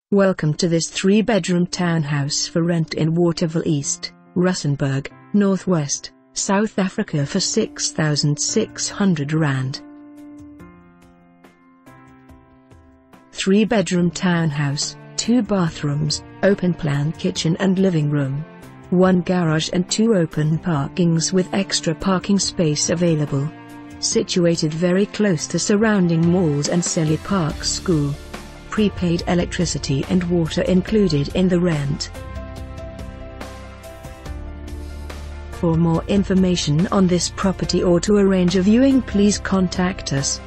Welcome to this 3-bedroom townhouse for rent in Waterval East, Rustenburg, Northwest, South Africa for R6,600. 3-bedroom townhouse, 2 bathrooms, open-plan kitchen and living room. 1 garage and 2 open parkings with extra parking space available. Situated very close to surrounding malls and Selly Park School. Prepaid electricity and water included in the rent. For more information on this property or to arrange a viewing, please contact us.